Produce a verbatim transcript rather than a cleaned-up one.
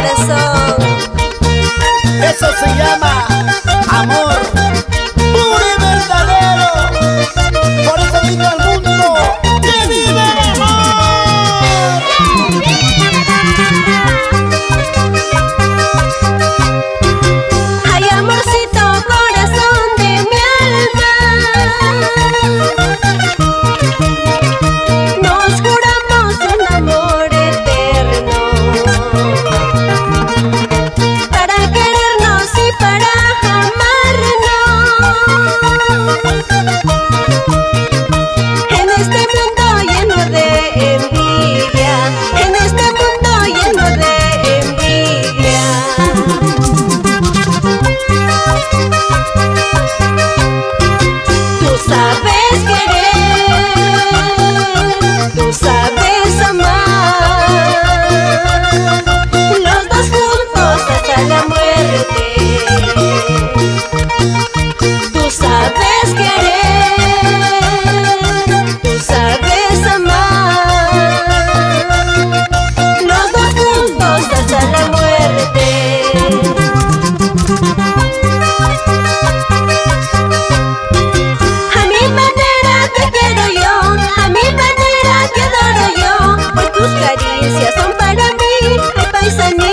corazón. Eso se llama amor puro y verdadero. Por eso grito al mundo que vive el amor. Ay, amorcito, corazón de mi alma, nos juramos un amor eterno, para querernos y para amarnos. En este mundo lleno de envidia, en este mundo lleno de envidia. Tú sabes querer, tú sabes amar, los dos juntos hasta la muerte. Tú sabes querer, tú sabes amar, los dos juntos hasta la muerte. A mi manera te quiero yo, a mi manera te adoro yo, hoy tus caricias son para mí, ay, paisanito.